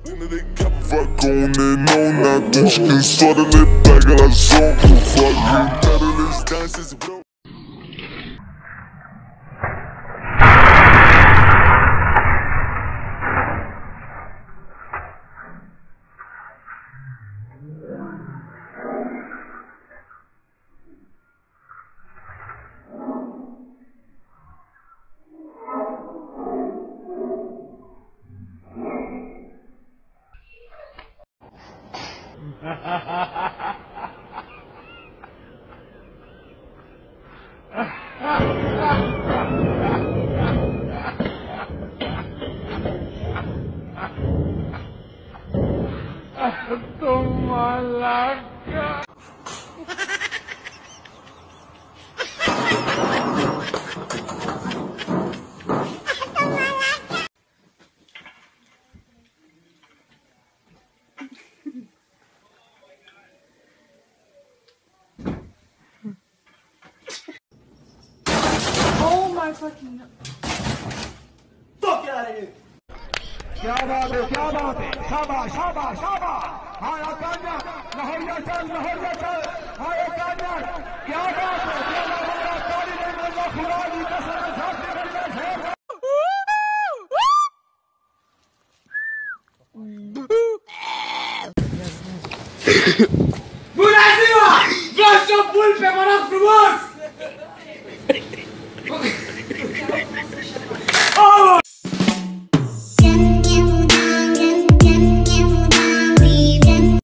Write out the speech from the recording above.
Fuck on and on, I do skin sort of lit back à la zone. Fuck you, catalyst dances, bro. Toma la cara. Oh my fucking. Fuck out of here! क्या बात है, क्या बात है, शाबाश शाबाश शाबाश। हाँ यार कान्या, लहरिया चल हाँ ये कान्या, क्या बात है, क्या बात है, ताली नहीं मिलता खुदा की कसम साथ में